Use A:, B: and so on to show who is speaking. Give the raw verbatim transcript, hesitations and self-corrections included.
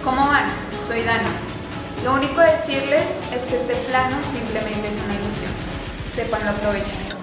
A: ¿Cómo van? Soy Dana. Lo único a decirles es que este plano simplemente es una ilusión. Sépanlo aprovechar.